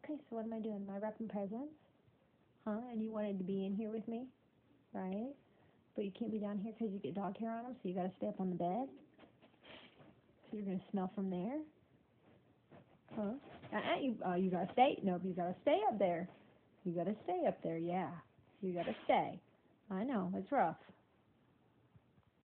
Okay, so what am I doing? Am I wrapping presents? Huh? And you wanted to be in here with me, right? But you can't be down here because you get dog hair on them, so you got to stay up on the bed. So you're going to smell from there. Huh? You got to stay. Nope, you got to stay up there. You got to stay up there, yeah. You got to stay. I know, it's rough.